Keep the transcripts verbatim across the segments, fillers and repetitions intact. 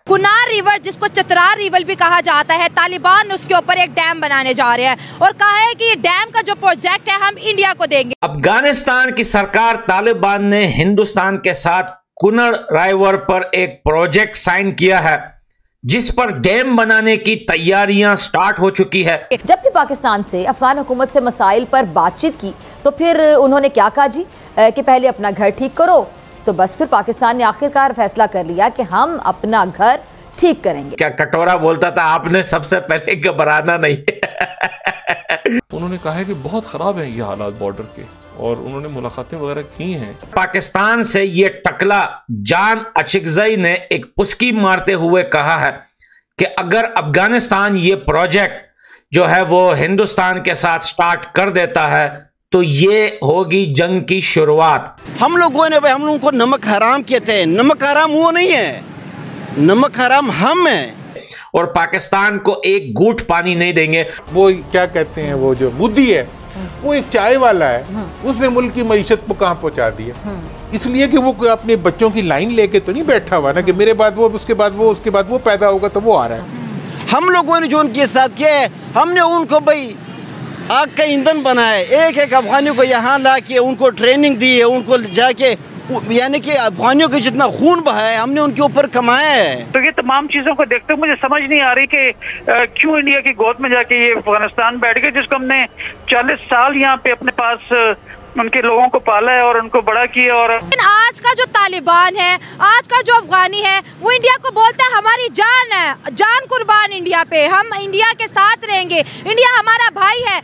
Kunar river, जिसको Chatra river भी कहा जाता है, तालिबान उसके ऊपर एक डैम बनाने जा रहे हैं और कहा है कि ये डैम का जो प्रोजेक्ट है हम इंडिया को देंगे। अफगानिस्तान की सरकार, तालिबान ने हिंदुस्तान के साथ कुनर रिवर पर एक प्रोजेक्ट साइन किया है जिस पर डैम बनाने की तैयारियां स्टार्ट हो चुकी है। जब भी पाकिस्तान से अफगान हुकूमत से मसाइल पर बातचीत की तो फिर उन्होंने क्या कहा जी कि पहले अपना घर ठीक करो, तो बस फिर पाकिस्तान ने आखिरकार फैसला कर लिया कि हम अपना घर ठीक करेंगे। क्या कटोरा बोलता था, आपने सबसे पहले घबराना नहीं। उन्होंने कहा है कि बहुत खराब है ये हालात बॉर्डर के, और उन्होंने मुलाकातें वगैरह की हैं। पाकिस्तान से ये टकला जान अचिकजई ने एक पुस्की मारते हुए कहा है कि अगर अफगानिस्तान ये प्रोजेक्ट जो है वो हिंदुस्तान के साथ स्टार्ट कर देता है तो ये होगी जंग की शुरुआत। हम लोगों ने भाई हम लोगों को नमक हराम कहते हैं, नमक हराम वो नहीं है, नमक हराम हम हैं। और पाकिस्तान को एक घूंट पानी नहीं देंगे। वो क्या कहते हैं, वो जो मोदी है वो एक चाय वाला है, उसने मुल्क की मईशत को कहाँ पहुँचा दिया, इसलिए कि वो अपने बच्चों की लाइन लेके तो नहीं बैठा हुआ ना कि मेरे बाद वो, उसके बाद वो, उसके बाद वो पैदा होगा तो वो आ रहा है। हम लोगों ने जो उनके साथ किया है, हमने उनको भाई आग का ईंधन बनाया, एक एक अफगानी को यहाँ ला के उनको ट्रेनिंग दी है, उनको जाके यानी कि अफगानियों के जितना खून बहा है हमने उनके ऊपर कमाया है। तो ये तमाम चीज़ों को देखते हुए मुझे समझ नहीं आ रही कि क्यों इंडिया की गोद में जाके ये अफगानिस्तान बैठ गए, जिसको हमने चालीस साल यहाँ पे अपने पास उनके लोगों को पाला है और उनको बड़ा किया। और आज का जो तालिबान है, आज का जो अफगानी है, वो इंडिया को बोलता है हमारी जान है, जान कुर्बान इंडिया पे, हम इंडिया के साथ रहेंगे, इंडिया हमारा भाई है।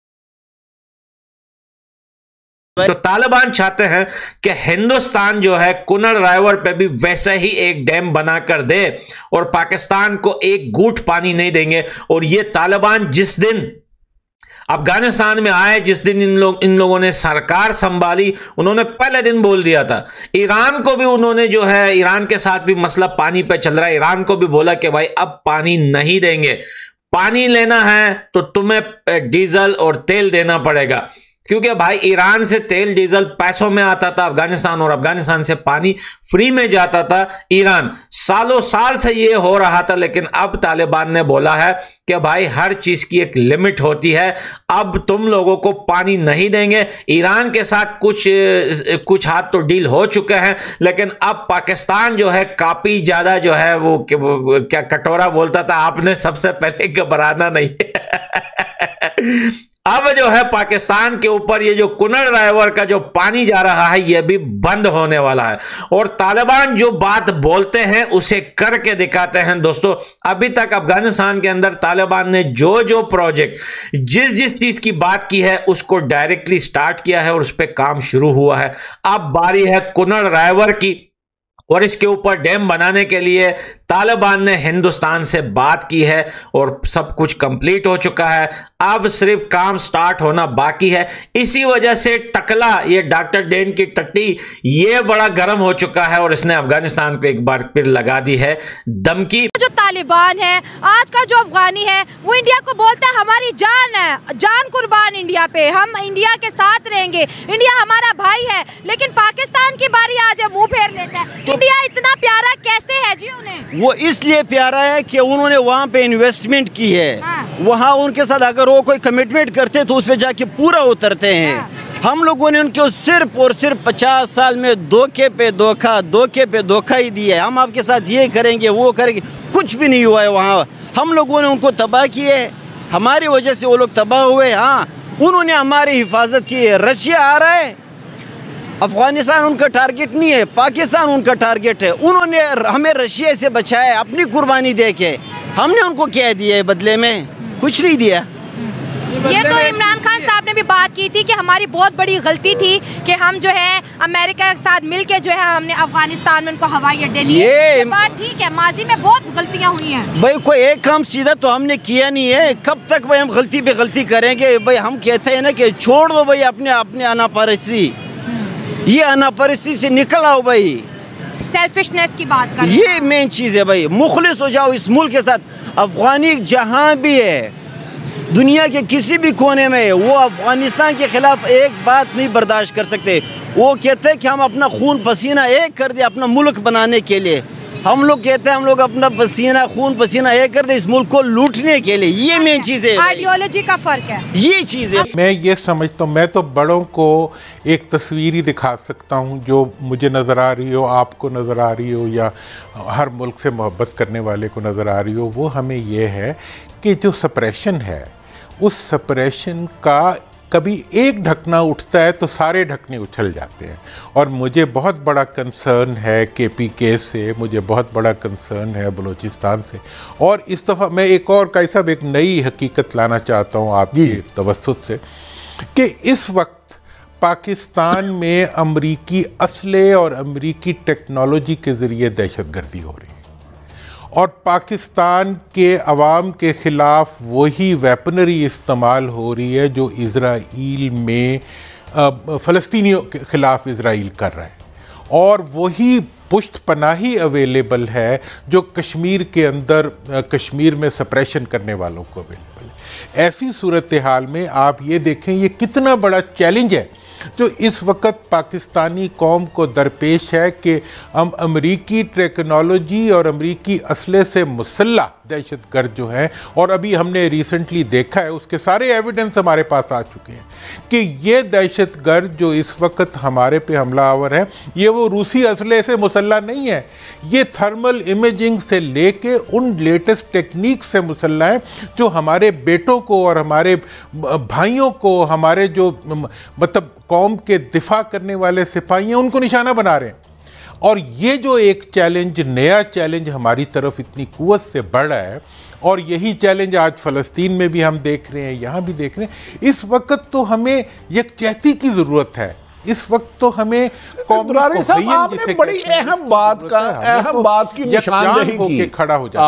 तो तालिबान चाहते हैं कि हिंदुस्तान जो है कुनर रिवर पे भी वैसे ही एक डैम बनाकर दे और पाकिस्तान को एक घूंट पानी नहीं देंगे। और ये तालिबान जिस दिन अफगानिस्तान में आए, जिस दिन इन लोग इन लोगों ने सरकार संभाली, उन्होंने पहले दिन बोल दिया था, ईरान को भी उन्होंने जो है, ईरान के साथ भी मसला पानी पे चल रहा है, ईरान को भी बोला कि भाई अब पानी नहीं देंगे, पानी लेना है तो तुम्हें डीजल और तेल देना पड़ेगा। क्योंकि भाई ईरान से तेल डीजल पैसों में आता था अफगानिस्तान, और अफगानिस्तान से पानी फ्री में जाता था ईरान। सालों साल से ये हो रहा था, लेकिन अब तालिबान ने बोला है कि भाई हर चीज की एक लिमिट होती है, अब तुम लोगों को पानी नहीं देंगे। ईरान के साथ कुछ कुछ हाथ तो डील हो चुके हैं, लेकिन अब पाकिस्तान जो है काफी ज्यादा जो है वो, वो क्या कटोरा बोलता था, आपने सबसे पहले घबराना नहीं। अब जो है पाकिस्तान के ऊपर ये जो कुनर रिवर का जो पानी जा रहा है ये भी बंद होने वाला है। और तालिबान जो बात बोलते हैं उसे करके दिखाते हैं। दोस्तों, अभी तक अफगानिस्तान के अंदर तालिबान ने जो जो प्रोजेक्ट, जिस जिस चीज की बात की है उसको डायरेक्टली स्टार्ट किया है और उस पर काम शुरू हुआ है। अब बारी है कुनर रिवर की, और इसके ऊपर डैम बनाने के लिए तालिबान ने हिंदुस्तान से बात की है और सब कुछ कंप्लीट हो चुका है, अब सिर्फ काम स्टार्ट होना बाकी है। इसी वजह से टकला, ये डॉक्टर डैन की टट्टी, ये बड़ा गर्म हो चुका है और इसने अफगानिस्तान को एक बार फिर लगा दी है धमकी। जो तालिबान है, आज का जो अफगानी है, वो इंडिया को बोलता है हमारी जान है, जान कुर्बान इंडिया पे, हम इंडिया के साथ रहेंगे, इंडिया हमारा भाई है। लेकिन पाकिस्तान की बारी आज मुंह फेर लेता है। तो इंडिया इतना प्यारा कैसे है जी उन्हें? वो इसलिए प्यारा है कि उन्होंने वहाँ पे इन्वेस्टमेंट की है। हाँ। वहाँ उनके साथ अगर वो कोई कमिटमेंट करते तो उस पे जाके पूरा उतरते हैं। हाँ। हम लोगों ने उनको सिर्फ और सिर्फ पचास साल में धोखे पे धोखा, धोखे पे धोखा ही दिया है। हम आपके साथ ये करेंगे, वो करेंगे, कुछ भी नहीं हुआ है वहाँ। हम लोगों ने उनको तबाह किए, हमारी वजह से वो लोग तबाह हुए। हाँ, उन्होंने हमारी हिफाजत की है। रशिया आ रहा है, अफगानिस्तान उनका टारगेट नहीं है, पाकिस्तान उनका टारगेट है। उन्होंने हमें रशिया से बचाया अपनी कुर्बानी दे के, हमने उनको क्या दिया है बदले में? कुछ नहीं दिया। ये तो इमरान खान साहब ने भी बात की थी कि हमारी बहुत बड़ी गलती थी कि हम जो है अमेरिका के साथ मिलके जो है हमने अफगानिस्तान में उनको हवाई अड्डे लिए। ये बात ठीक है, माजी में बहुत गलतियां हुई हैं। भाई कोई एक काम सीधा तो हमने किया नहीं है, कब तक भाई हम गलती पे गलती करेंगे? भाई हम कहते हैं ना कि छोड़ दो भाई अपने अपने अनापरस्ती, ये अनापरस्ती से निकल आओ भाई, सेल्फिशनेस की बात कर, ये मेन चीज़ है भाई। मुखलिस हो जाओ इस मुल्क के साथ। अफगानी जहाँ भी है दुनिया के किसी भी कोने में, वो अफगानिस्तान के खिलाफ एक बात नहीं बर्दाश्त कर सकते। वो कहते हैं कि हम अपना खून पसीना एक कर दे अपना मुल्क बनाने के लिए। हम लोग कहते हैं हम लोग अपना पसीना खून पसीना एक करते इस मुल्क को लूटने के लिए, ये मेन चीज़ है, आइडियोलॉजी का फर्क है, ये चीज़ है। मैं ये समझता हूँ, मैं तो बड़ों को एक तस्वीर ही दिखा सकता हूँ जो मुझे नज़र आ रही हो, आपको नज़र आ रही हो, या हर मुल्क से मोहब्बत करने वाले को नज़र आ रही हो। वो हमें ये है कि जो सप्रेशन है, उस सप्रेशन का कभी एक ढकना उठता है तो सारे ढकने उछल जाते हैं। और मुझे बहुत बड़ा कंसर्न है के पी के से, मुझे बहुत बड़ा कंसर्न है बलूचिस्तान से। और इस दफ़ा मैं एक और काई साहब एक नई हकीकत लाना चाहता हूँ आपकी तवस्सुत से, कि इस वक्त पाकिस्तान में अमरीकी असले और अमरीकी टेक्नोलॉजी के ज़रिए दहशतगर्दी हो रही है, और पाकिस्तान के अवाम के ख़िलाफ़ वही वेपनरी इस्तेमाल हो रही है जो इज़राइल में फ़लस्तीनियों के ख़िलाफ़ इज़राइल कर रहा है, और वही पुश्त पनाही अवेलेबल है जो कश्मीर के अंदर कश्मीर में सप्रेशन करने वालों को अवेलेबल है। ऐसी सूरत हाल में आप ये देखें ये कितना बड़ा चैलेंज है जो इस वक्त पाकिस्तानी कौम को दरपेश है कि हम अमरीकी टेक्नोलॉजी और अमरीकी असले से मुसल्लह दहशतगर्द जो हैं, और अभी हमने रिसेंटली देखा है, उसके सारे एविडेंस हमारे पास आ चुके हैं कि ये दहशतगर्द जो इस वक्त हमारे पे हमलावर है, ये वो रूसी असले से मुसल्लह नहीं है, ये थर्मल इमेजिंग से लेके उन लेटेस्ट टेक्निक से मुसल्लह है जो हमारे बेटों को और हमारे भाइयों को, हमारे जो मतलब कौम के दिफा करने वाले सिपाही हैं, उनको निशाना बना रहे हैं। और ये जो एक चैलेंज, नया चैलेंज हमारी तरफ इतनी कुव्वत से बढ़ रहा है, और यही चैलेंज आज फ़लस्तीन में भी हम देख रहे हैं, यहाँ भी देख रहे हैं। इस वक्त तो हमें यकजहती की ज़रूरत है, इस वक्त तो हमें दुरानी साहब आपने बड़ी अहम बात का अहम बात की निशानदेही की, खड़ा हो जाता